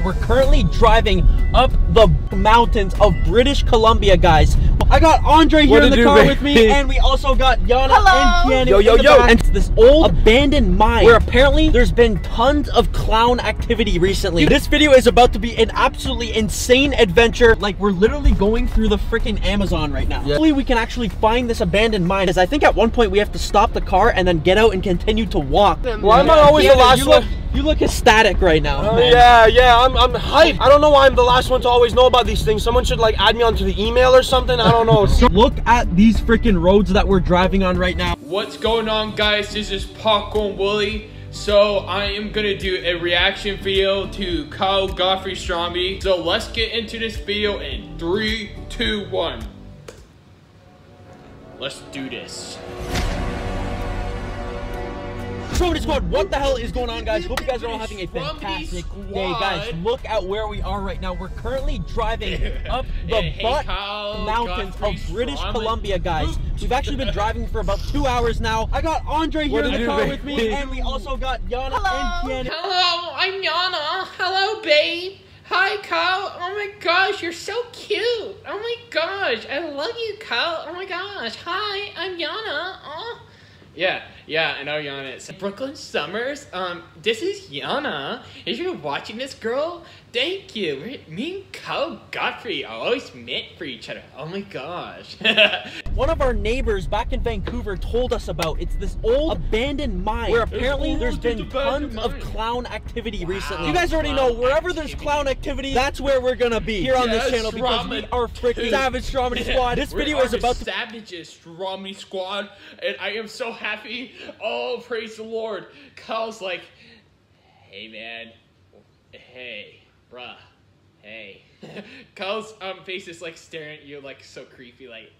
We're currently driving up the mountains of British Columbia, guys. I got Andre here in the car with me, and we also got Yana and Keanu in the back. And it's this old abandoned mine where apparently there's been tons of clown activity recently. This video is about to be an absolutely insane adventure. Like, we're literally going through the freaking Amazon right now. Hopefully we can actually find this abandoned mine, because I think at one point we have to stop the car and then get out and continue to walk. Why am I always the last one? You look ecstatic right now. Yeah, I'm hyped. I don't know why I'm the last one to always know about these things. Someone should like add me onto the email or something. I don't know. Look at these freaking roads that we're driving on right now. What's going on, guys? This is Popcorn Willie. So I am gonna do a reaction video to Kyle, Godfrey, Stromedy. So let's get into this video in 3, 2, 1. Let's do this. Stromedy Squad, what the hell is going on, guys? Hope you guys are all having a fantastic day, guys. Look at where we are right now. We're currently driving up the mountains of British Columbia, guys. We've actually been driving for about 2 hours now. I got Andre here in the car with me, and we also got Yana and Keanu. Hello, I'm Yana. Hello, babe. Hi, Kyle. Oh my gosh, you're so cute. Oh my gosh, I love you, Kyle. Oh my gosh. Hi, I'm Yana. Oh. Yeah, I know Yana. It's Brooklyn Summers. This is Yana. If you're watching this, girl, thank you. Me and Kyle Godfrey are always meant for each other. Oh my gosh. One of our neighbors back in Vancouver told us about. It's this old abandoned mine where apparently there's been tons of clown activity recently. You guys already know, wherever there's clown activity, that's where we're gonna be here on this channel, because we are freaking Savage Stromedy Squad. This video is about to Savages Stromedy Squad, and I am so happy. Oh, praise the Lord. Kyle's like, hey man, hey, bruh, hey. Kyle's face is like staring at you like so creepy, like,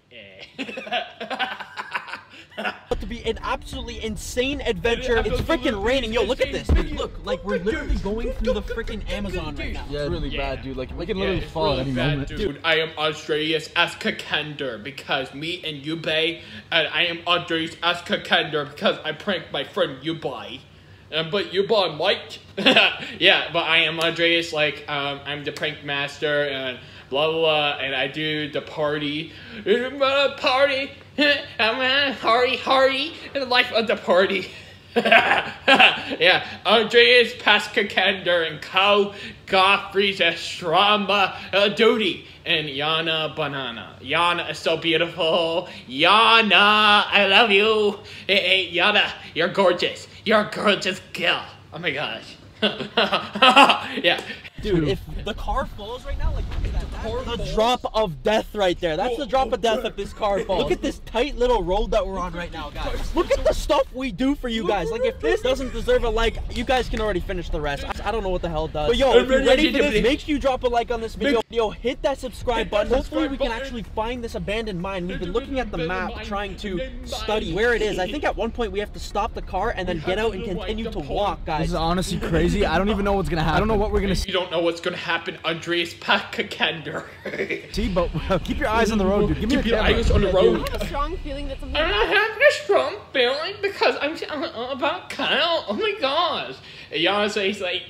about to be an absolutely insane adventure. It's freaking raining. Yo, look at this. Look, like we're literally going through the freaking Amazon right now. Yeah, it's really bad, dude. Like, we can literally fall at any moment. Dude, I am Andreas Askakender because me and Yubei, and I am Andreas Askakender because I pranked my friend Yubei. But Yubei Mike. Yeah, but I am Andreas, like, I'm the prank master, and blah, blah, blah, and I do the party. Party! I'm Hardy, the life of the party. Yeah, Andreas Paskakender and Kyle Godfrey's Stroma Duty and Yana Banana. Yana is so beautiful. Yana, I love you. Hey, Yana, you're gorgeous. You're a gorgeous girl. Oh my gosh. Yeah. Dude, if the car falls right now, like, look at that. That's the drop of death right there. That's the drop of death if this car falls. Look at this tight little road that we're on right now, guys. Look at the stuff we do for you guys. Like, if this doesn't deserve a like, you guys can already finish the rest. I don't know what the hell it does. But yo, if you're ready for this, make sure you drop a like on this video. Yo, hit that subscribe button. Hopefully we can actually find this abandoned mine. We've been looking at the map, trying to study where it is. I think at one point we have to stop the car and then get out and continue to walk, guys. This is honestly crazy. I don't even know what's gonna happen. I don't know what we're gonna see. You don't know what's gonna happen, Andreas Paskakender. See, but keep your eyes on the road, dude. Give me your eyes on the road. I have a strong feeling that something. I have a strong feeling because I'm about Kyle. Oh my gosh. Yana says like,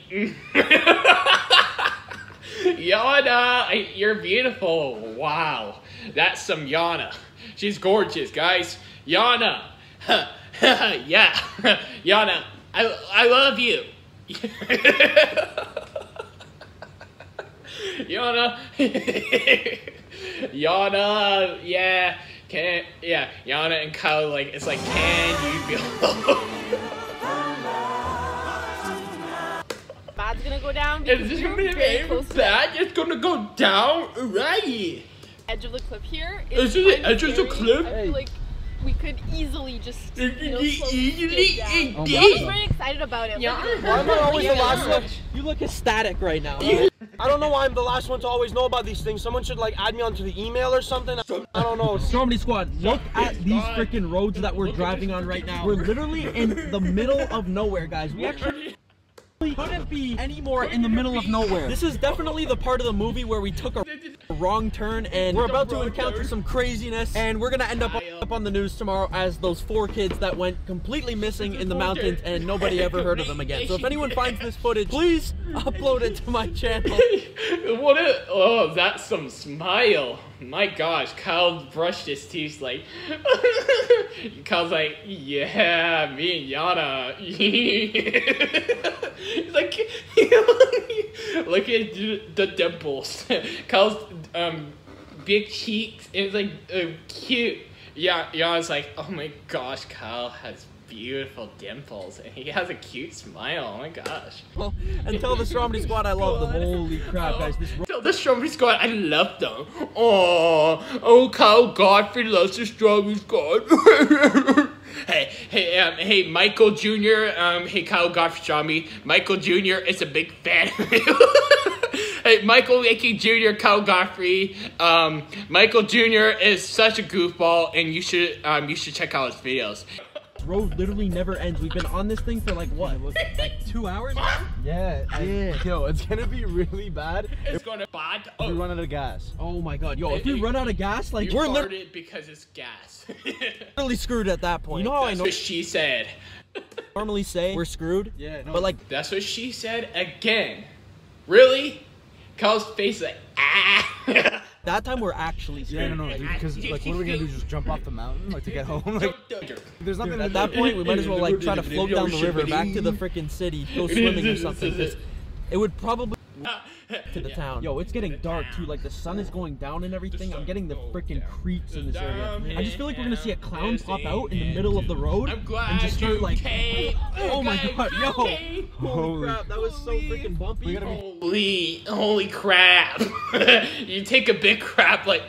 Yana, you're beautiful. Wow, that's some Yana. She's gorgeous, guys. Yana, yeah, Yana, I love you. Yana, Yana, yeah, Yana and Kyle, like, it's like, can you feel? Bad's gonna go down. Is this gonna be very bad? It's gonna go down, right? Edge of the cliff here. Is this the edge of the cliff? I feel like we could easily just, you know, easily. I'm very excited about it. Yeah. Why am I always the last one? You look ecstatic right now. I don't know why I'm the last one to always know about these things. Someone should like add me onto the email or something. I don't know. Stromedy Squad, look at these freaking roads that we're driving on right now. We're literally in the middle of nowhere, guys. We actually couldn't be any more in the middle of nowhere. This is definitely the part of the movie where we took a wrong turn and we're about to encounter some craziness, and we're gonna end up up on the news tomorrow as those 4 kids that went completely missing in the mountains and nobody ever heard of them again. So if anyone finds this footage, please upload it to my channel. Oh, that's some smile. My gosh, Kyle brushed his teeth like, Kyle's like, yeah, me and Yana. He's like, look at the dimples. Kyle's big cheeks, and it's like cute. Yeah, Yana's like, oh my gosh, Kyle has beautiful dimples, and he has a cute smile. Oh my gosh. Well, and tell the Stromedy squad I love them. Holy crap, guys. Tell the Stromedy squad I love them. Oh, Kyle Godfrey loves the Stromedy squad. Hey, Michael Jr., hey, Kyle Godfrey Stromedy. Michael Jr. is a big fan of you. Hey, Michael Lakey Jr., Kyle Godfrey. Michael Jr. is such a goofball, and you should check out his videos. Road literally never ends. We've been on this thing for like what? Like 2 hours now? Yeah. Yo, it's gonna be really bad. It's gonna be bad. If we run out of gas. Oh my god. Yo, if we run out of gas, like we're we're it because it's gas. literally screwed at that point. You know how That's I know what she said. normally say we're screwed? Yeah, no. But like That's what she said again. Really? Kyle's face is like, ah. that time we're actually Yeah, screwed. no, because like, what are we gonna do? Just jump off the mountain, like to get home? Like, there's nothing. At that point, we might as well like try to float down the river back to the freaking city, go swimming or something. 'Cause it would probably to the town. Yo, it's getting dark too. Like the sun is going down and everything. I'm getting the freaking creeps in this area. I just feel like we're gonna see a clown pop out in the middle of the road and just start like, oh my god, yo, holy crap, that was so freaking bumpy. Holy crap. You take a big crap like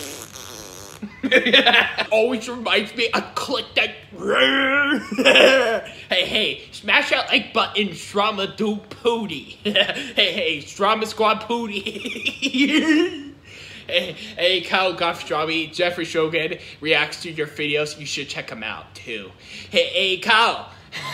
always reminds me of click that. Hey, smash that like button, Stroma do pooty. Hey, Stroma squad pooty. Hey, Kyle Godfrey, Jeffrey Shogun reacts to your videos. You should check him out too. Hey, Kyle.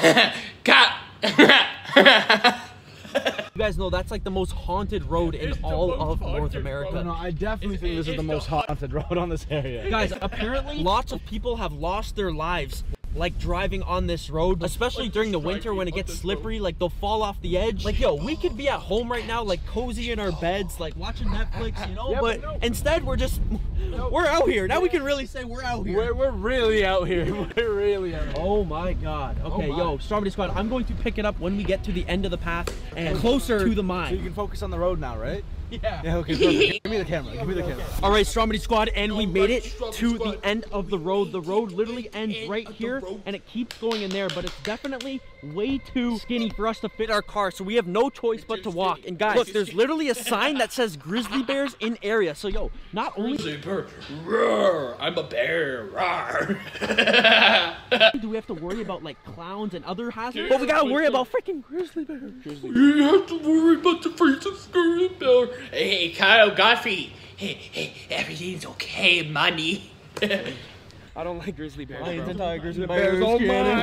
You guys know that's like the most haunted road in all of North America. No, I definitely think this is the most haunted road on this area. Guys, apparently lots of people have lost their lives like driving on this road, especially during the winter when it gets slippery. Like they'll fall off the edge. Like, yo, we could be at home right now, like cozy in our beds, like watching Netflix, you know, Yeah, but instead we're out here. Now we can really say we're out here. We're really out here. We're really out here. Oh my god. Okay, yo, Stromedy squad, I'm going to pick it up when we get to the end of the path and closer to the mine. So you can focus on the road now, right? Yeah. Yeah, okay, perfect. Give me the camera. Give me the camera. All right, Stromedy squad, and we made it to the end of the road. The road literally ends right here, and it keeps going in there, but it's definitely way too skinny for us to fit our car, so we have no choice but to walk. And guys, look, there's literally a sign that says grizzly bears in area. So yo, not only Roar, I'm a bear. Roar. do we have to worry about like clowns and other hazards, but we gotta worry about freaking grizzly bears. You have to worry about the freaking grizzly bear. Hey, Kyle Godfrey. Hey, everything's okay, money. I don't like grizzly bears, Lions and bro. tigers and Bears, bears,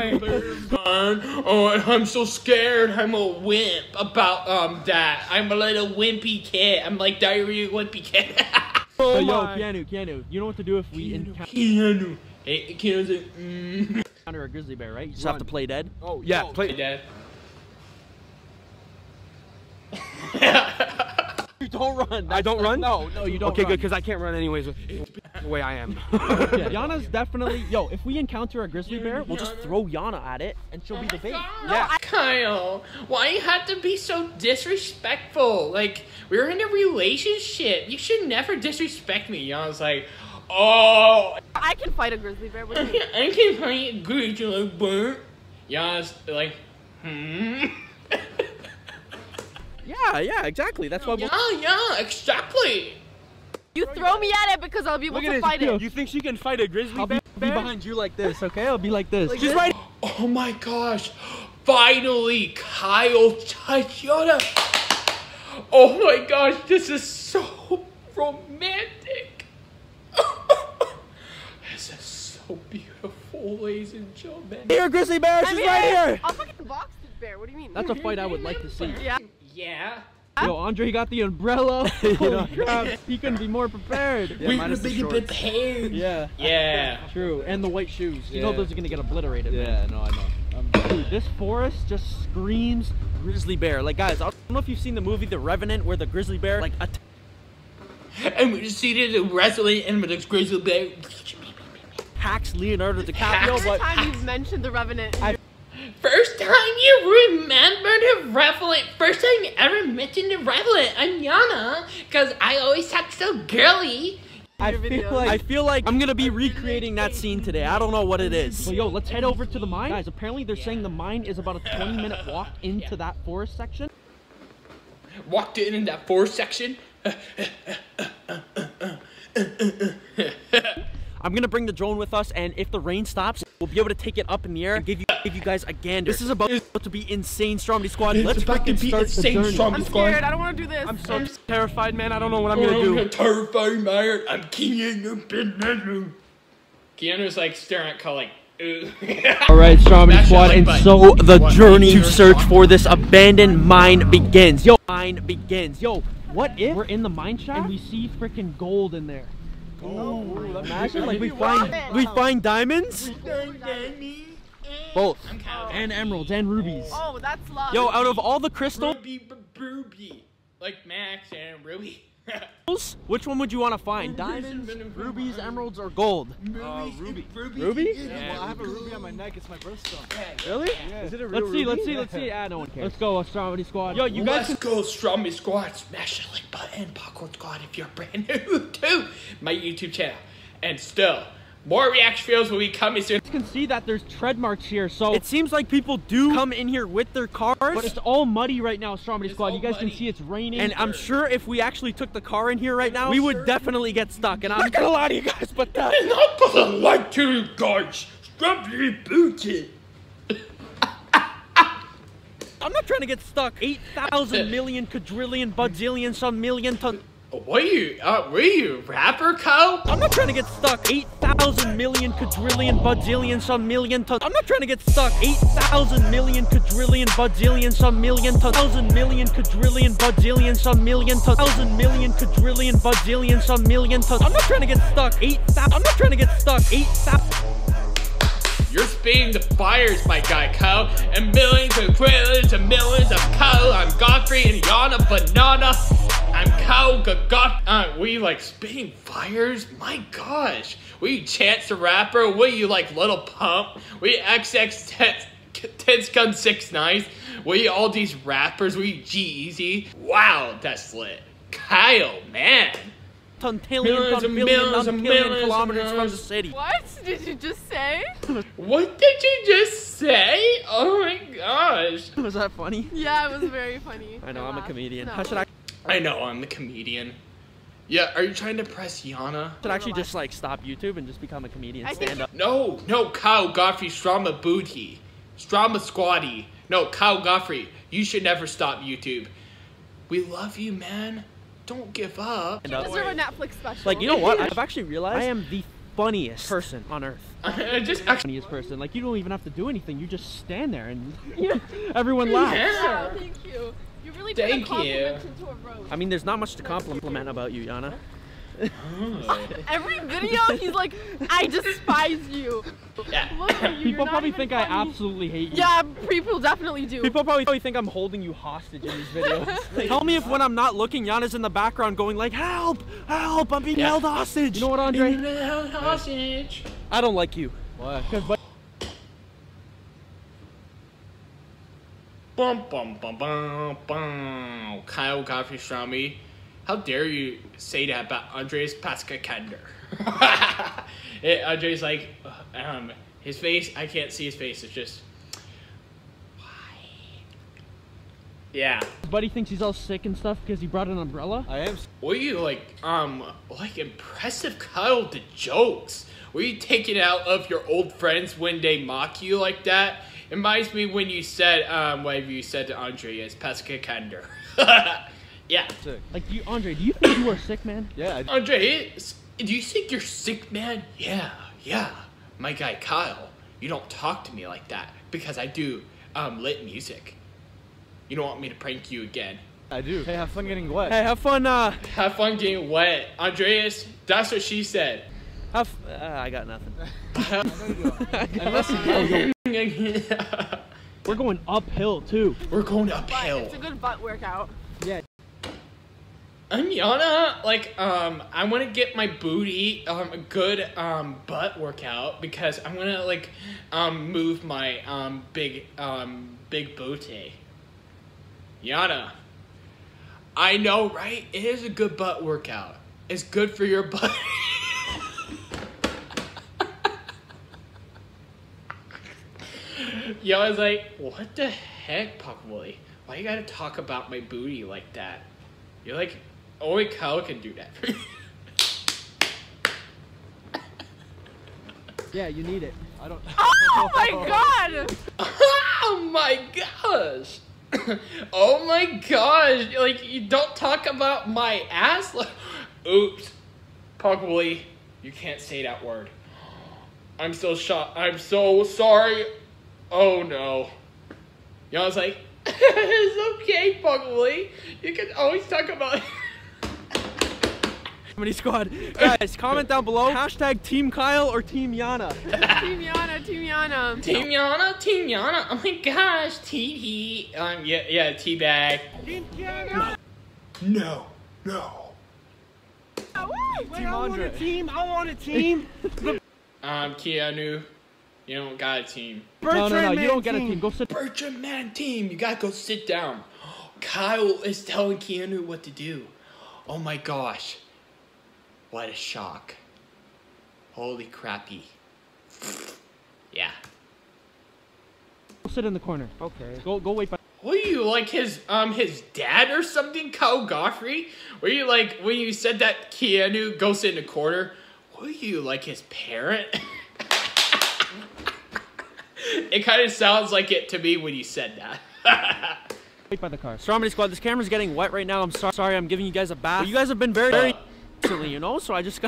Oh, I'm so scared. I'm a wimp about that. I'm a little wimpy kid. I'm like diarrhea wimpy kid. So yo, Keanu, you know what to do if we Keanu. Hey, Keanu's encounter a grizzly bear, right? You just have to play dead. Oh, yeah, play Dad. You don't run. I don't run? No, you don't. Okay, run. good, because I can't run anyways the way I am. Yeah, Yana's definitely, yo, if we encounter a grizzly bear, we'll just throw Yana at it and she'll be the bait. Yeah. Kyle, why you have to be so disrespectful? Like, we're in a relationship. You should never disrespect me. Yana's like, oh, I can fight a grizzly bear. What do you mean? I can find a grizzly bear. Yana's like, Yeah, exactly. That's why we'll... Yeah, exactly. You throw me at it because I'll be able to fight it. You think she can fight a grizzly I'll bear? be behind you like this, okay? I'll be like this. Like Just this? right. Oh my gosh. Finally, Kyle touched Yana. Oh my gosh, this is so romantic. This is so beautiful, ladies and gentlemen. Here, grizzly bear, she's right here. I'll fucking box the bear. What do you mean? That's a fight I would like to see. Yeah. Yeah, Yo, Andre got the umbrella. Holy crap, he couldn't be more prepared. We were being prepared. Yeah. Yeah. True, and the white shoes. You know those are gonna get obliterated. Yeah, no, I know. Dude, this forest just screams grizzly bear. Like, guys, I don't know if you've seen the movie The Revenant, where the grizzly bear, like, And we just see the wrestling and with the grizzly bear. attacks Leonardo DiCaprio, Every but time you've mentioned the Revenant, First time you remember the Revenant. First time you ever mentioned the Revenant. I'm Yana, because I always talk so girly. I feel like I'm gonna be recreating that scene today. I don't know what it is. Well, yo, let's head over to the mine. Guys, apparently they're saying the mine is about a 20-minute walk into that forest section. Walked in that forest section. I'm gonna bring the drone with us, and if the rain stops, we'll be able to take it up in the air and give you guys a gander. This is about to be insane, Stromedy Squad. Let's freaking start the journey. I'm scared. I don't want to do this. I'm so terrified, man. I don't know what I'm gonna do. I'm terrified, man. I'm Keanu. Keanu's like staring at Cole like, ooh. Alright, Stromedy Smash Squad, that and like so button. the What? journey to search for this abandoned mine begins. Yo, mine begins. Yo, what if we're in the mine shaft and we see freaking gold in there? Oh, Imagine, like, we find diamonds? Both. And emeralds and rubies. Oh, that's love. Yo, out of all the crystals, Ruby. Like Max and Ruby. which one would you want to find? Diamonds, rubies, emeralds, or gold? Ruby. Ruby? Yeah, well, I have a ruby on my neck. It's my birthstone. Really? Yeah. Is it a real Let's see. Ah, no one cares. Let's go, Stromedy Squad. Yo, you guys Let's go, Stromedy Squad. Smash the like button, Popcorn Squad, if you're brand new to my YouTube channel. And still, more reaction videos will be coming soon. can see that there's tread marks here, so it seems like people do come in here with their cars, but it's all muddy right now, Stromedy Squad. You guys can see it's raining, and I'm sure if we actually took the car in here right now, we would definitely get stuck, and I'm not gonna lie to you guys, but that I'm not gonna lie to you guys. Stromedy booted. I'm not trying to get stuck. 8,000 million quadrillion budzillion some million ton. Were you rapper, Kyle? I'm not trying to get stuck. 8,000 million quadrillion budzillion some million ton. I'm not trying to get stuck. 8,000 million quadrillion budzillion some million ton. 1,000 million quadrillion budzillion some million ton. 1,000 million quadrillion budzillion some million ton. I'm not trying to get stuck. 8,000. I'm not trying to get stuck. 8,000. You're spitting the fires, my guy, Kyle. And millions of trillions and millions of Kyle. I'm Godfrey and Yana Banana. I'm Kyle Were you like spitting fires? My gosh. Were you Chance the Rapper? Were you like Little Pump? Were you XX Tits Gun 6ix9ine? Were you all these rappers? Were you G-Eazy? Wow, that's lit. Kyle, man. Millions and millions and millions kilometers from the city. What did you just say? What did you just say? Oh my gosh. Was that funny? Yeah, it was very funny. I know, I'm a comedian. No. How should I know, I'm the comedian. Yeah, are you trying to press Yana? actually just like stop YouTube and just become a comedian? I think- Stand up. No, Kyle Godfrey, Stroma Booty. Stroma Squatty. No, Kyle Godfrey, you should never stop YouTube. We love you, man. Don't give up. You deserve a Netflix special. Like, you know what? I've actually realized I am the funniest person on earth. Funniest person. Like, you don't even have to do anything. You just stand there and everyone laughs. Yeah, thank you. You really turned a Thank compliment into a roast. I mean, there's not much to compliment about you, Yana. Every video, he's like, I despise you. Yeah. Look at you. People you're not probably even think I funny. absolutely hate you. Yeah, people definitely do. People probably think I'm holding you hostage in these videos. Tell me if when I'm not looking, Yana's in the background going like, help, help, I'm being held hostage. You know what, Andre? Held hostage. I don't like you. Why? Bum bum bum bum bum. Kyle Godfrey Stromedy. How dare you say that about Andres Pasca-Kender? Andre's like, his face, I can't see his face, it's just, why? Yeah. His buddy thinks he's all sick and stuff because he brought an umbrella. I am. Were you like impressive Kyle the jokes? Were you taking it out of your old friends when they mock you like that? It reminds me when you said, whatever you said to Andre is Pasca-Kender. Yeah. Sick. Like, Andre, do you think you are sick, man? Yeah. Andre, do you think you're sick, man? Yeah. My guy Kyle, you don't talk to me like that because I do lit music. You don't want me to prank you again. I do. Hey, have fun getting wet. Hey, have fun. Have fun getting wet, Andreas. That's what she said. I got nothing. Unless you We're going uphill too. We're going But uphill. it's a good butt workout. Yeah. Yana, like, I want to get my booty, a good, butt workout because I want to, like, move my, big booty. Yana, I know, right? It is a good butt workout. It's good for your butt. Yana's like, what the heck, Puckboy? Why you gotta talk about my booty like that? You're like, only Kyle can do that for you. Yeah, you need it. I don't. Oh my god! Oh my gosh! Oh my gosh! Like, you don't talk about my ass? Oops. Puckboy, you can't say that word. I'm so shocked. I'm so sorry. Oh no. Y'all's like, it's okay, Puckboy. You can always talk about Stromedy squad. Guys, comment down below. Hashtag Team Kyle or Team Yana. Team Yana, Team Yana. Team Yana, Team Yana. Oh my gosh, T. Yeah, Teabag. No. Team Andre. I want a team. Keanu, you don't got a team. No, you don't get a team. Go sit. Bertram Man team, you gotta go sit down. Kyle is telling Keanu what to do. Oh my gosh. What a shock. Holy crappy. Yeah. Go sit in the corner. Okay. Go wait by. What are you, like his dad or something, Kyle Godfrey? Were you like, when you said that Keanu go sit in the corner, were you like his parent? It kind of sounds like it to me when you said that. Wait by the car. Stromedy squad, this camera's getting wet right now. I'm sorry, I'm giving you guys a bath. But you guys have been very recently, you know, so I just got.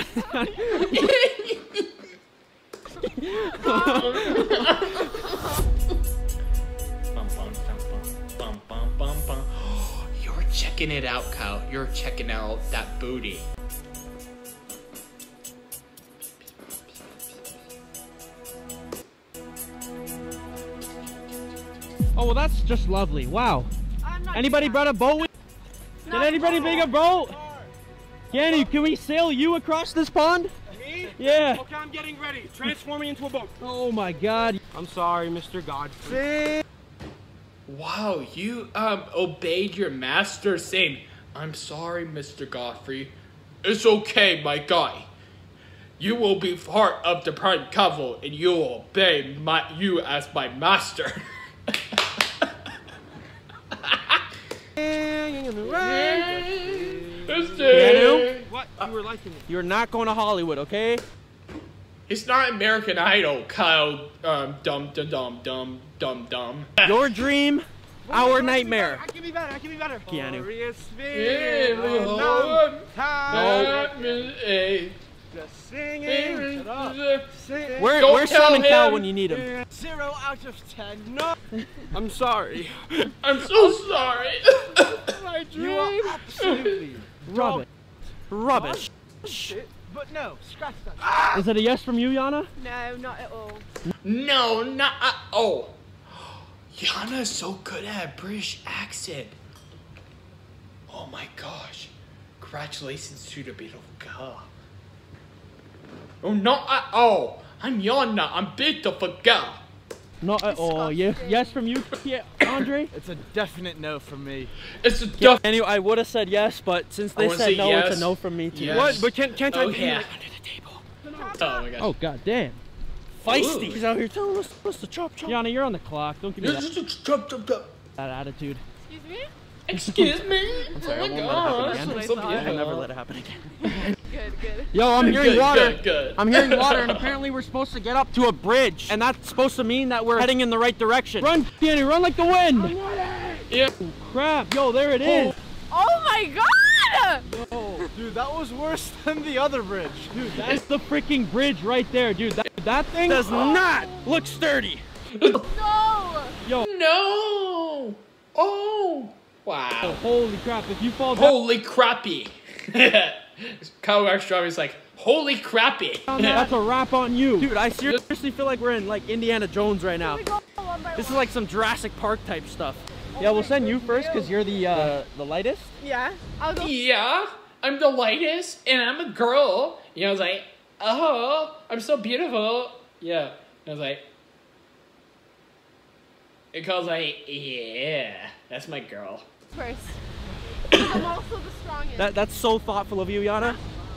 You're checking it out, Kyle. You're checking out that booty. Oh, well, that's just lovely. Wow. Anybody brought a boat with? Did anybody bring a boat? Kenny, can we sail you across this pond? Me? Yeah. Okay, I'm getting ready. Transform me into a boat. Oh my God. I'm sorry, Mr. Godfrey. Wow, you obeyed your master saying, I'm sorry, Mr. Godfrey. It's okay, my guy. You will be part of the prime couple and you will obey you as my master. Keanu? What? You were liking it. You're not going to Hollywood, okay? It's not American Idol, Kyle, dumb. Your dream, our nightmare. I can be better. Keanu. Just singing. Shut up. Where's Sam and Cal when you need them? 0 out of 10. No. I'm sorry. I'm so sorry. My dream. You are absolutely Rubbish. But no, scratch that. Is it a yes from you, Yana? No, not at all. No, not at all. Yana's so good at a British accent. Oh my gosh. Congratulations to the little girl. Oh, not at all. I'm Yana. I'm beautiful girl. Not at all. Yes from you, Andre? It's a definite no from me. It's a Anyway, I would have said yes, but since they said no, yes. it's a no from me too. Yes. What? But can't I be yeah. like under the table? Oh my gosh. Oh God damn. Feisty. Ooh. He's out here telling us to chop. Yana, you're on the clock. Don't give me that attitude. Excuse me? Excuse me? I'm sorry, I won't let it happen gosh. again. That's what I thought. I'll never let it happen again. Good. Yo, I'm hearing water. Good. I'm hearing water, and apparently we're supposed to get up to a bridge, and that's supposed to mean that we're heading in the right direction. Run, Danny, run like the wind. Yeah. Crap, yo, there it is. Oh my god! Oh, dude, that was worse than the other bridge. Dude, that's the freaking bridge right there, dude. That thing does not look sturdy. No! Yo, No. Oh. Wow. Holy crap, if you fall down. Holy crappy. Kyle Armstrong like, holy crappy. That's a wrap on you. Dude, I seriously feel like we're in like Indiana Jones right now. This is like some Jurassic Park type stuff. Yeah, we'll send you first because you're the lightest. Yeah, I'll go. Yeah, I'm the lightest and I'm a girl. You know, I was like, oh, I'm so beautiful. Yeah. I was like, and Kyle's like, yeah, that's my girl. First. I'm also the strongest. That's so thoughtful of you, Yana.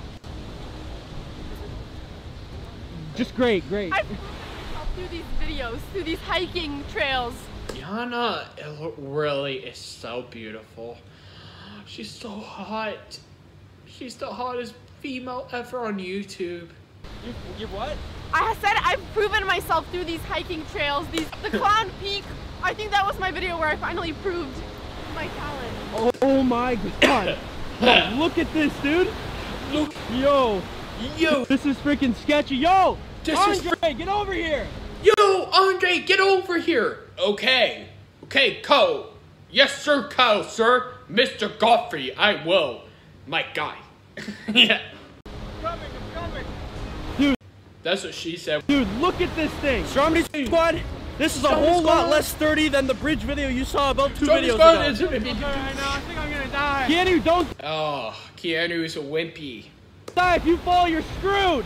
Just great. I prove myself through these videos, through these hiking trails. Yana really is so beautiful. She's so hot. She's the hottest female ever on YouTube. You what? I said I've proven myself through these hiking trails, the Clown Peak. I think that was my video where I finally proved my talent. Oh my god. Look at this, dude. Look. Yo. This is freaking sketchy. Yo. Andre, get over here. Yo, Andre, get over here. Okay, Kyle. Yes, sir, Kyle, sir. Mr. Godfrey, I will. My guy. Yeah. I'm coming. Dude. That's what she said. Dude, look at this thing. Stromedy squad. This is a whole lot less sturdy than the bridge video you saw about 2 videos ago. I know, I think I'm gonna die. Keanu, don't Oh, Keanu is a wimpy. die. If you fall, you're screwed.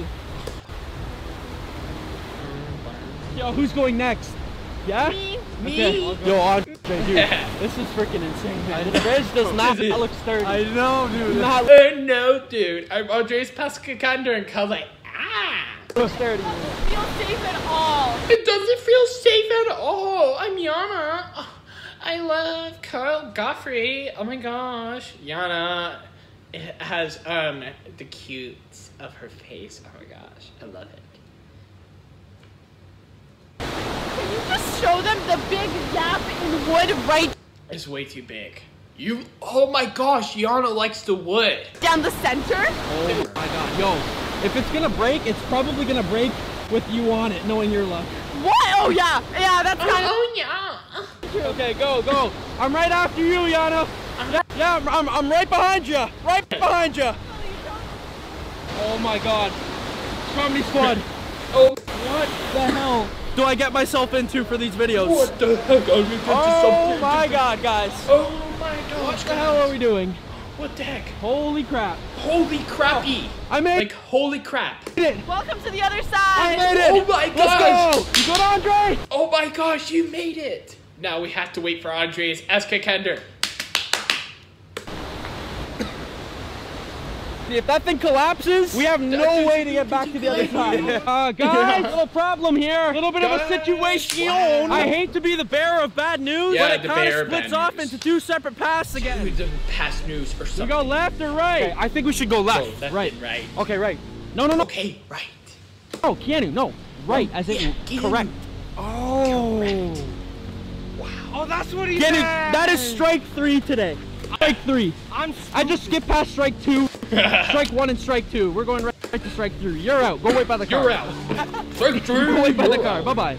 Yo, who's going next? Yeah? Me. Me? Yo, Andre, dude. This is freaking insane, man. The bridge does not look sturdy. I know, dude. Not No, dude. I'm Andres Pascakander and Kyle's like, ah. look sturdy. It doesn't feel safe at all. It doesn't feel safe at all. I'm Yana. Oh, I love Kyle Godfrey. Oh my gosh. Yana has the cutes of her face. Oh my gosh. I love it. Can you just show them the big gap in wood right It's way too big. Oh my gosh, Yana likes the wood. down the center? Oh my god. Yo, if it's gonna break, it's probably gonna break with you on it, knowing your luck. What? Oh yeah, that's kind of. Oh yeah. Okay, go. I'm right after you, Yana. Yeah, I'm right behind you. Right behind you. Oh my god. Comedy squad. Oh, What the hell do I get myself into for these videos? what the heck? Oh my god, guys. Oh my gosh. What the hell are we doing? What the heck? Holy crap. Holy crappy. I made Like, holy crap. it. Welcome to the other I side. made it. Oh my gosh. Let's go. You good, Andre? Oh my gosh, you made it. Now we have to wait for Andres Eskakender. If that thing collapses, we have no way to get back to the other side. Guys, little problem here. A little bit of a situation. Wow. I hate to be the bearer of bad news, Yeah, but it the kind bearer of of splits bad off news. into 2 separate paths again. We didn't pass news or We something. go left or right? Okay, I think we should go left. Oh, left right. and right. Okay, right. No. Okay, right. Oh, Keanu, no. Right, as in Keanu. correct. Oh. Wow. Oh, that's what he Keanu, said. that is strike 3 today. Strike 3. I just skipped past strike 2, strike 1 and strike 2. We're going right to strike 3. You're out. Go wait by the car. You're out. Go wait by the car. Bye-bye.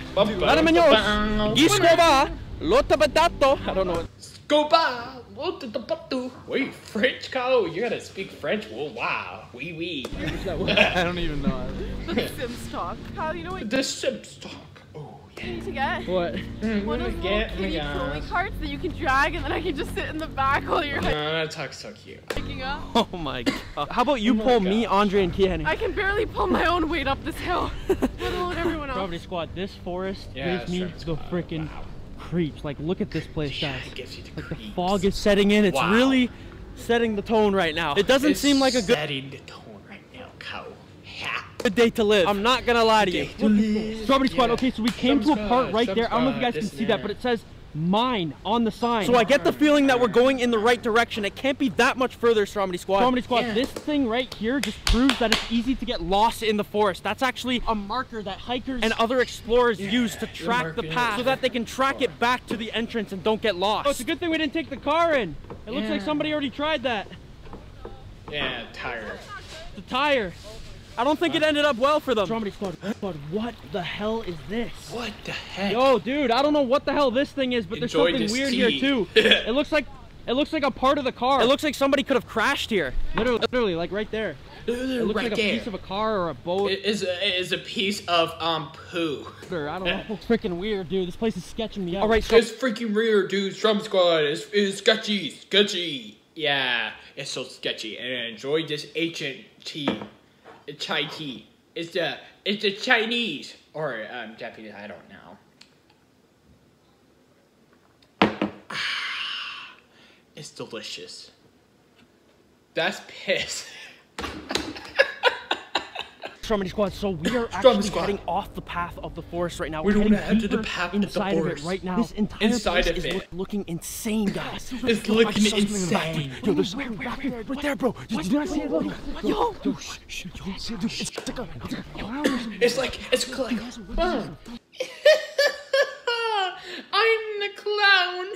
Giscoba, lota batato. I don't know what. Go by. Wait, French, Kyle? You gotta speak French. Oh, wow. Oui. I don't even know. The Sims talk. Kyle, you know what The Sims talk. Oh, you need to get? What? One of those little kitty trolley carts that you can drag, and then I can just sit in the back while you're that talk's so cute. hiking up. Oh my god. How about you pull me, Andre, and Keanu? I can barely pull my own weight up this hill, let alone everyone else. Comedy squad, this forest Yeah, gives me Stromedy the squad, freaking wow. creeps. Like, look at this place, Yeah, guys. it gives you the Like, the creeps. fog is setting in. It's Wow. really setting the tone right now. It doesn't It's seem like a setting the tone right now, Kyle. good day to live. I'm not gonna lie to you. Strawberry Squad, Yeah. okay, so we came to a part right there. I don't know if you guys can see that, but it says mine on the sign. So I get the feeling that we're going in the right direction. It can't be that much further, Stromedy Squad. Stromedy Squad, Yeah. this thing right here just proves that it's easy to get lost in the forest. That's actually a marker that hikers and other explorers use to track the marking path it. so that they can track it back to the entrance and don't get lost. Oh, it's a good thing we didn't take the car in. It looks like Yeah. somebody already tried that. Yeah, tired. The tire. I don't think it ended up well for them. Stromedy Squad, what the hell is this? What the heck? Yo, dude, I don't know what the hell this thing is, but there's Enjoy something this weird tea. here too. It looks like It looks like a part of the car. It looks like somebody could have crashed here. Literally, like right there. It looks like a piece of a car or a boat. It is a piece of poo. I don't know. It's freaking weird, dude. This place is sketching me out. All right, so it's freaking weird, dude. Strom Squad is sketchy. Yeah, it's so sketchy. And I enjoyed this ancient tea. Chai tea. It's the Chinese or Japanese. I don't know. It's delicious. That's piss. Stromedy Squad, so we are actually heading off the path of the forest right now. We're going to head to the path of the inside forest. of it right now. This entire place is looking insane, guys. It's looking insane. Yo, there's right there, bro. Did you not see it? Look. Yo. It's like I'm the clown.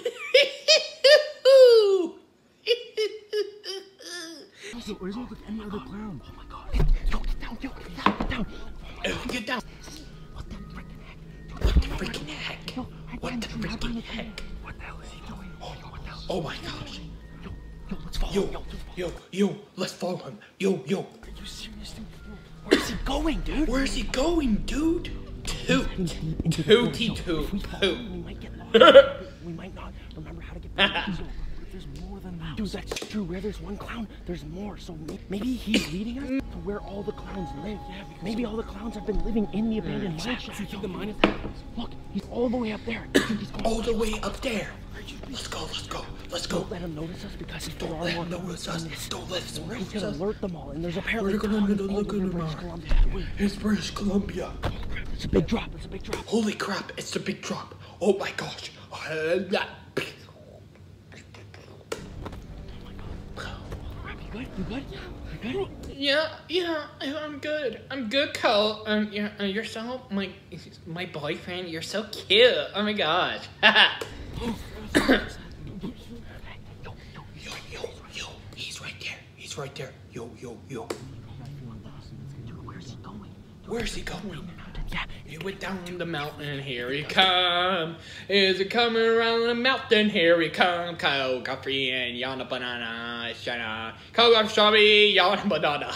It doesn't look like any other clown. Oh my god. Yo, get down. Get down. What the freaking heck? What the freaking heck? What the hell is he doing? Oh my gosh. Yo, let's follow him. Yo, let's follow him. Yo. Are you serious, dude? Where is he going, dude? Where is he going, dude? Tooty toot. We might get lost. We might not remember how to get back. There's more than that. Dude, that's true. Where there's one clown, there's more. So maybe he's leading us to where all the clowns live. Yeah, maybe all the clowns have been living in the abandoned mine shaft. You think the mine is there? Look, he's all the way up there. He's going all the way up there. Let's go. Don't let him notice us because if there are more notice us. Don't let him notice us. He's gonna alert them all, and there's apparently we're gonna look at him. It's British Columbia. It's a big drop. Holy crap! It's a big drop. Oh my gosh. You good? Yeah, I'm good. I'm good, Cole. You're so my boyfriend. You're so cute. Oh my gosh. Yo. He's right there. Yo. Where's he going? Yeah. He went down the mountain, and here he come. Is he coming around the mountain? Here he come. Kyle, Godfrey, and Yana Banana. Shana. Kyle, Godfrey, Yana Banana.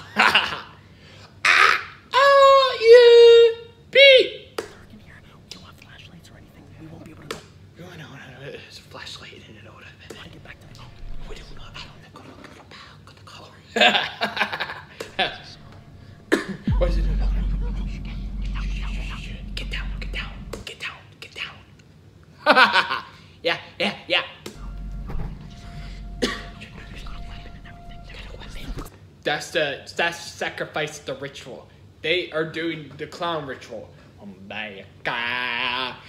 Oh, yeah. Beat. Dark in here. We don't have flashlights or anything. We won't be able to know. No. It's a flashlight. I don't know what I want to get back to the home. We don't know. I don't know. Go to color. What is it? Get down. Yeah. That's sacrifice the ritual. They are doing the clown ritual. Humbayaka.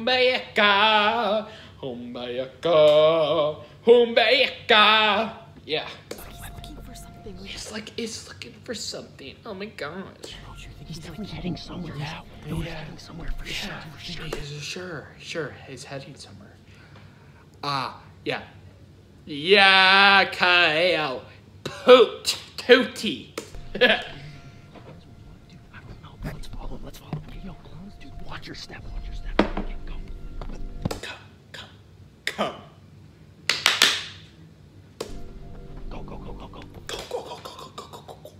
Yeah. It's looking for something. Oh my gosh. He's definitely heading somewhere. Yeah. He's heading somewhere for sure. Sure. He's heading somewhere. Yeah. Yeah, Kyle. Poot. Tooty. I don't know. Let's follow him. Okay, yo, clowns, dude. Watch your step. Okay, go. Come. Go.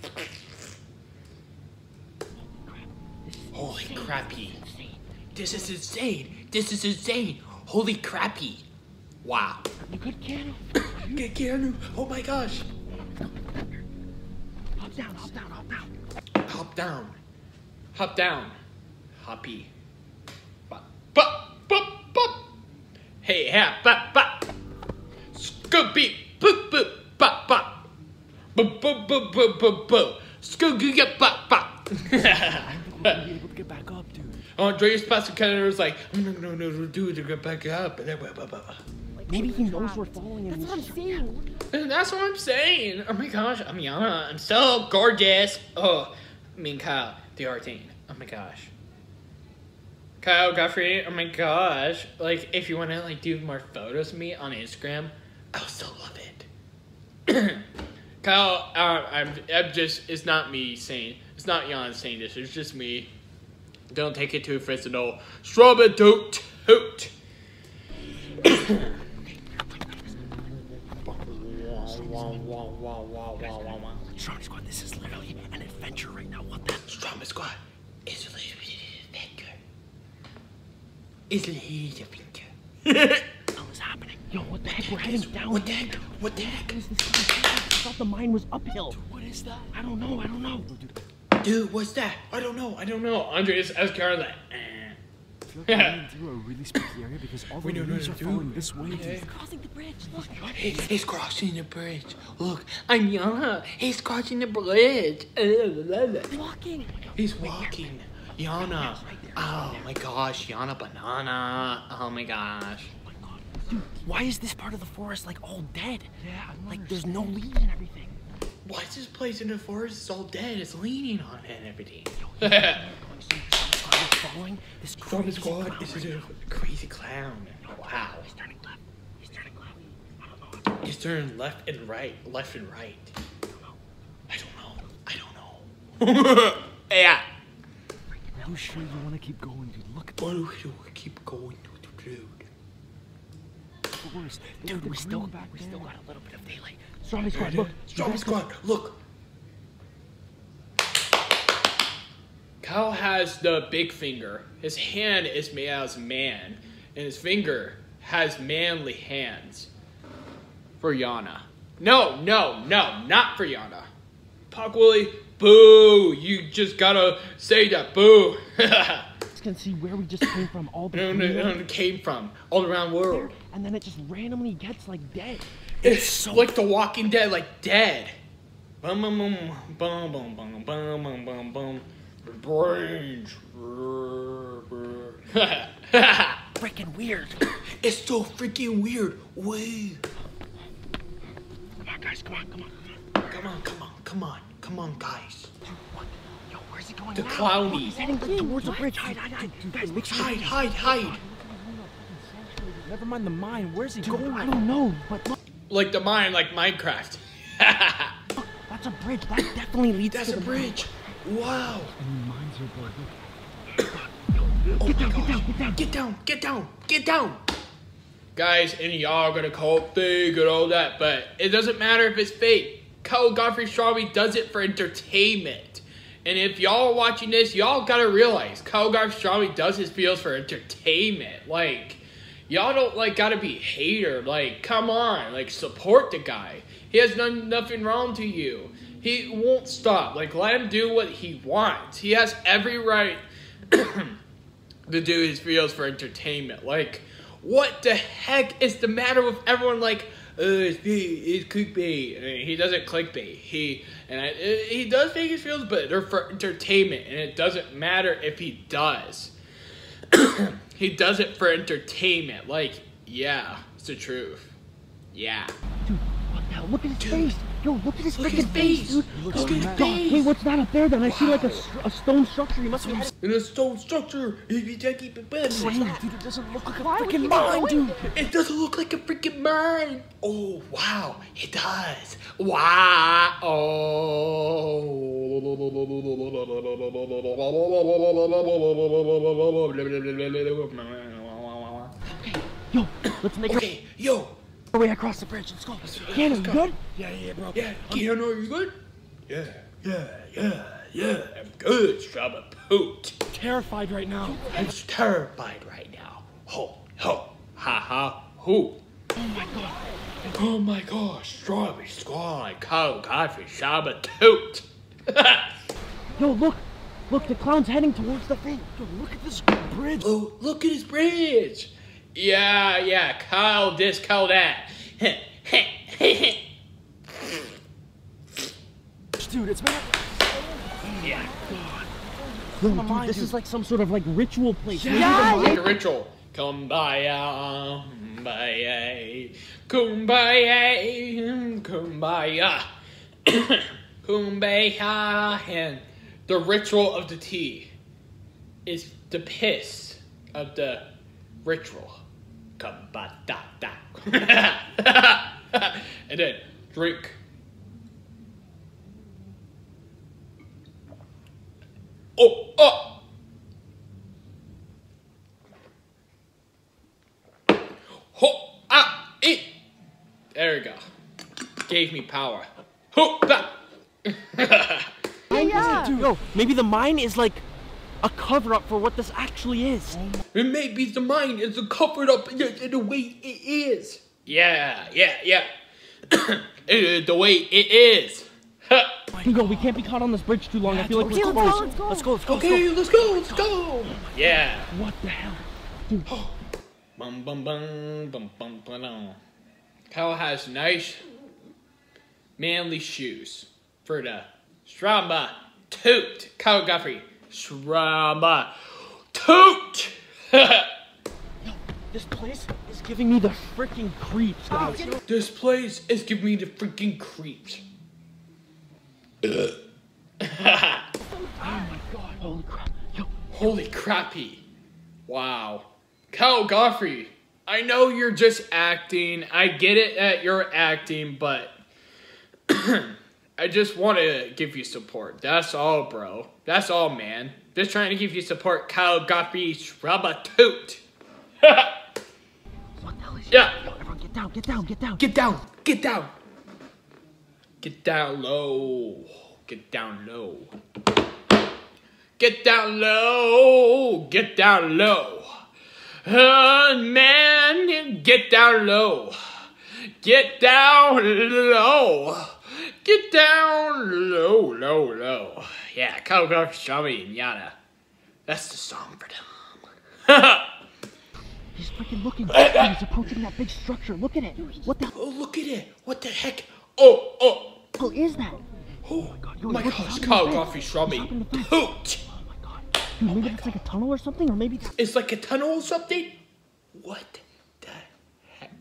Holy crappy. This is insane. Holy crappy. Wow. You good, Keanu? Get Keanu. Oh my gosh. Hop down. Hoppy. Bop. Hey, bop. Scooby. Boop. Bop. Boop. Scooby. Bop. We'll be able to get back up, dude. Andreas Pascal was like, no, dude, to get back up. Maybe he knows we're following him. That's what I'm saying. Oh my gosh, I'm Yana. I'm so gorgeous. Oh, Kyle, the R18. Oh my gosh. Kyle, Godfrey, oh my gosh. Like, if you want to, do more photos of me on Instagram, I'll still love it. Kyle, I'm just, it's not me saying, it's not Yana saying this, it's just me. Don't take it too personal. Stromedy toot. Stromedy Squad, this is literally an adventure right now. What the? Stromedy Squad is a little bit of an adventure. It's a little adventure. What is happening? Yo, what the heck? We're heading down. What the heck? What the heck? What is this? I thought the mine was uphill. Dude, what is that? I don't know. Dude, what's that? I don't know. Andres, ask Karen that. I feel like we're going through a really spooky area because all the leaves are falling this way. He's crossing the bridge. Look. He's crossing the bridge. Look, I'm Yana. He's crossing the bridge. Walking. He's walking. Yana. Oh my gosh, Yana Banana. Oh my gosh. Dude, why is this part of the forest like all dead? Yeah, like there's no leaves and everything. Why is this place in the forest? It's all dead. It's leaning on it and everything. Following this Stromedy Squad is a crazy clown. Wow. He's turning left. I don't know. He's turning left and right. I don't know. Yeah. Are you sure you want to keep going, dude? Look at the Why do we keep going, dude? forest. Dude, we still got a little bit of daylight. Stromedy Squad, look. Stromedy Squad, look. Kyle has the big finger. His hand is made as a man, and his finger has manly hands. For Yana. No, not for Yana. Puck Willie, boo! You just gotta say that, boo! You can see where we just came from all the all around the world. And then it just randomly gets like dead. It's so like The Walking Dead, like dead. Bum bum bum bum bum bum bum bum bum bum. Brains. Freaking weird. It's so freaking weird. Wait. Come on, guys. Come on, guys. What? Yo, where's he going The now? clowny. He's heading towards the bridge. Hide. Guys, make sure. Hide. Never mind the mine. Where's he going? I don't know, but look. Like the mine, like Minecraft. Look, that's a bridge. That definitely leads That's to a the bridge. Wow. Mines are broken. Get down. Guys, and y'all are gonna call it fake and all that, but it doesn't matter if it's fake. Godfrey Stromedy does it for entertainment. And if y'all are watching this, y'all gotta realize Godfrey Stromedy does his videos for entertainment. Like, y'all don't like gotta be a hater. Like, come on, like support the guy. He has done nothing wrong to you. He won't stop. Like, let him do what he wants. He has every right to do his videos for entertainment. Like, what the heck is the matter with everyone? Like, it's clickbait. He doesn't clickbait. He does make his videos, but they're for entertainment, and it doesn't matter if he does. He does it for entertainment. Like, yeah, it's the truth. Yeah. Dude, what the hell? Look at his face. Yo, look at his Look at freaking his face. dude. Look at his face. Hey, what's that up there? Then I see like a stone structure. He must be In a stone structure. dude, it doesn't look like a Why would freaking he be mine, doing dude. It doesn't look like a freaking mine. Oh, wow. It does. Wow. Yo, let's make Okay, yo. our way across the bridge. Let's go. Cannon, you good? Yeah, bro. Yeah, Keanu, are you good? Yeah. I'm good, Stromedy Poot. Terrified right now. I'm terrified right now. Ho, ha, hoo. Oh my gosh, Stromedy Squad, Godfrey, Stromedy Poot. Yo, look, the clown's heading towards the thing. Yo, look at this bridge. Oh, look at his bridge. Yeah, Kyle this, Kyle that. Dude, it's been. Yeah. Dude, this is like some sort of like ritual place. Like a ritual. Kumbaya, kumbaya, and the ritual of the tea is the piss of the ritual. Kumbada. And then drink. Oh! Ho! Ah! Eat! There we go. gave me power. Hoo-bah! Yeah. Yo, maybe the mine is like a cover-up for what this actually is. And maybe the mine is covered up in the way it is. Yeah. The way it is. Yo, we can't be caught on this bridge too long. I feel like we're close. Let's go. Okay, let's go. Yeah. What the hell? Dude. Bum bum bum bum bum bum. Kyle has nice, manly shoes for the Stromedy toot. Kyle Godfrey, Stromedy toot. This place is giving me the freaking creeps, guys. This place is giving me the freaking creeps. Oh my god! Holy crap! Yo. Holy crappy! Wow. Kyle Godfrey, I know you're just acting. I get it that you're acting, but I just want to give you support. That's all, bro. That's all, man. Just trying to give you support, Kyle Godfrey, Stromedy toot. What the hell is Yeah. Yo, everyone get down. Get down low. Get down low. Man, get down low. Get down low. Yeah, Kyle Godfrey, Stromedy, and Yana. That's the song for them. He's freaking looking. He's approaching that big structure. Look at it. What the Oh, look at it. What the heck? Oh. hell is that? Oh my god. Yo, Oh my look, gosh, he's Kyle hopping the Godfrey, fence. Stromedy, He's hopping the fence. toot. Oh my god. Dude, maybe that's like a tunnel or something, or maybe that's... It's like a tunnel or something? What the heck?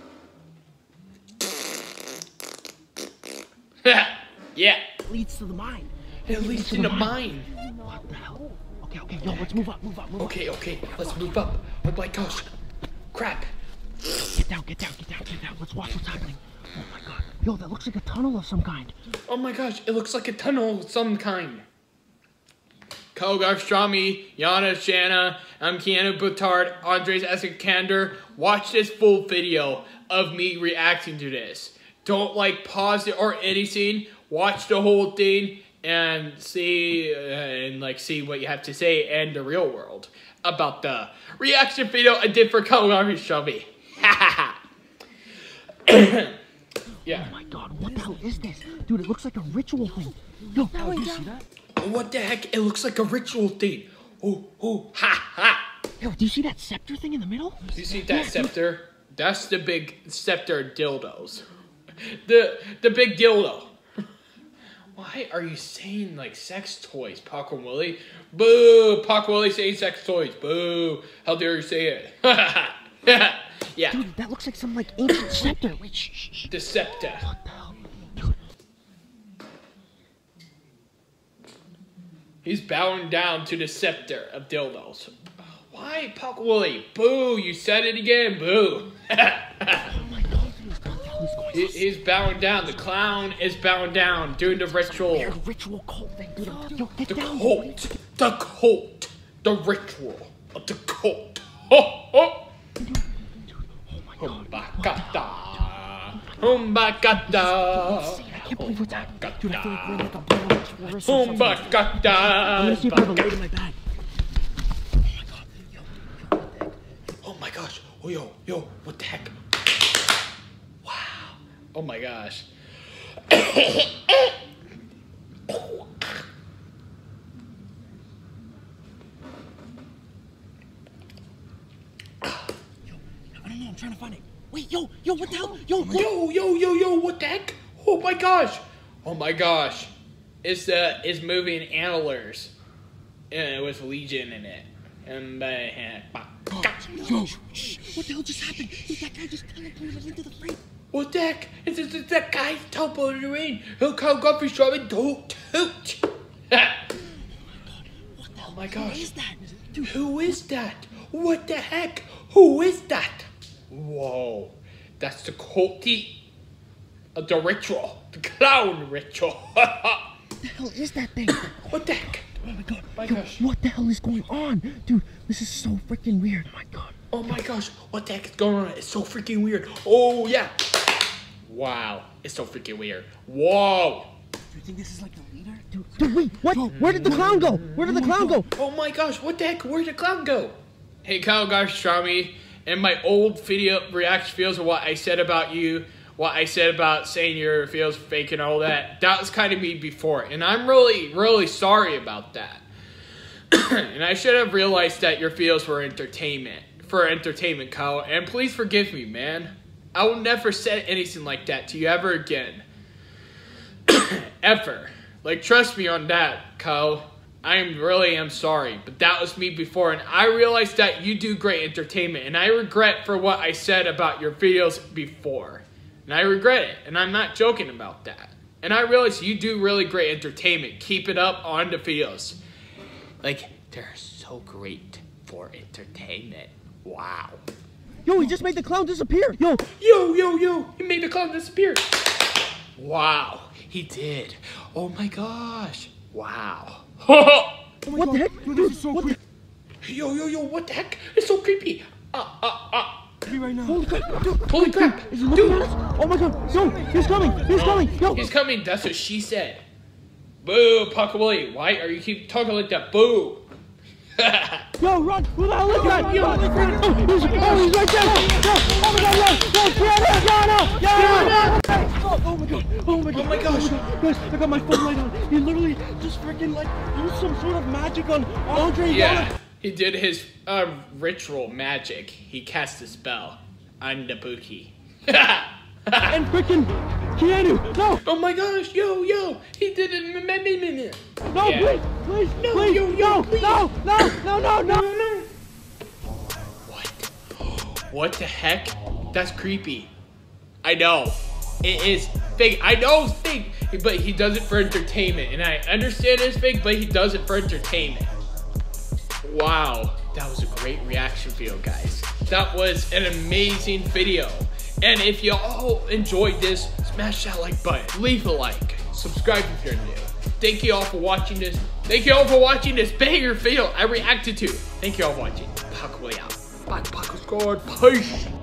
Yeah, leads to the mine. it leads to the mine. What the hell? Okay, yo, let's move up. Okay, let's move up. Oh my gosh. Crap. Get down. Let's watch what's happening. Oh my god. Yo, that looks like a tunnel of some kind. Oh my gosh, it looks like a tunnel of some kind. Kyle Godfrey, Stromedy, Yana, Shanna, I'm Keanu Boutard, Andres Escander. Watch this full video of me reacting to this. Don't pause it or anything. Watch the whole thing and see what you have to say in the real world about the reaction video I did for Kyle Godfrey, Stromedy. Yeah. Oh my god, what the hell is this? Dude, it looks like a ritual thing. Yo, do you see that? What the heck? It looks like a ritual thing. Oh, ha. Yo, do you see that scepter thing in the middle? Do you see that scepter? That's the big scepter dildos. The big dildo. Why are you saying sex toys, Pac and Willie? Boo! Pac and Willie saying sex toys. Boo! How dare you say it? Yeah. Dude, that looks like some ancient scepter. Wait, shh. The scepter. What the hell? Dude. He's bowing down to the scepter of dildos. Why, Pac and Willie? Boo! You said it again. Boo! Oh my god, dude, what the hell is going on? He's bowing down. The clown is bowing down, doing the ritual. Weird ritual cult thing, dude. Yo, get down. The cult. The ritual of the cult. Oh. Dude, oh my god. Humbakata. I can't believe what's happening. Dude, I feel like we're in a blood ritual or something. I'm Humbakata. gonna see if I have a light in my bag. Oh my gosh. Oh, yo, what the heck? Wow. Oh my gosh. I don't know, I'm trying to find it. Wait, yo, what the hell? Yo, look. Yo, what the heck? Oh my gosh. It's moving antlers. With Legion in it. And Yo, shh. What the hell just happened? Dude, that guy just teleported into the frame. what the heck? It's that guy teleported in. He'll Kyle Godfrey, Stromedy, toot. Oh my gosh. Who is that? Dude, Who is that? What the heck? Who is that? Whoa. That's the culty of the ritual. The clown ritual. what the hell is that thing? What the heck? Oh my god. My Yo, gosh. what the hell is going on? Dude, this is so freaking weird. Oh my god. Oh my gosh. What the heck is going on? It's so freaking weird. Oh yeah. Wow, it's so freaking weird. Whoa. You think this is like the leader? Dude, wait, what? Where did the clown go? Where did the clown go? Oh my gosh, what the heck? Where'd the clown go? Hey, Kyle, guys, Stromedy. And my old video reaction videos of what I said about you, what I said about saying your videos fake and all that, that was kind of me before. And I'm really, really sorry about that. And I should have realized that your videos were entertainment. For entertainment, Kyle. And please forgive me, man. I will never say anything like that to you ever again. Ever. Like, trust me on that, Kyle. I really am sorry, but that was me before, and I realized that you do great entertainment, and I regret for what I said about your videos before. And I regret it, and I'm not joking about that. And I realize you do really great entertainment. Keep it up on the videos. Like, they're so great for entertainment. Wow. Yo, he just made the clown disappear. Yo, he made the clown disappear. Wow, he did. Oh my gosh. Wow. what the heck? Dude, this is so creepy. Yo, what the heck? It's so creepy. Right now. Holy crap. Dude. Oh my god. Yo, he's coming. He's coming. Yo. He's coming. That's what she said. Boo, Puckaway. Why are you keep talking like that? Boo. Yo, run. Who the hell is that? Yo, he's right there. Yo, oh my god, no. Oh my gosh. Guys, I got my phone light on. He literally just freaking like used some sort of magic on Andre. Yeah, he did his ritual magic. He cast a spell on the Buki. And freaking Keanu, no! Oh my gosh, yo, he did it. No, yeah. please, no, please, yo, please. No. What the heck? That's creepy. I know. It is fake. I know it's fake, but he does it for entertainment. And I understand it's fake, but he does it for entertainment. Wow. That was a great reaction video, guys. That was an amazing video. And if you all enjoyed this, smash that like button. Leave a like. Subscribe if you're new. Thank you all for watching this. Thank you all for watching this banger video I reacted to. Thank you all for watching. Puck way out. Puck is good. Peace.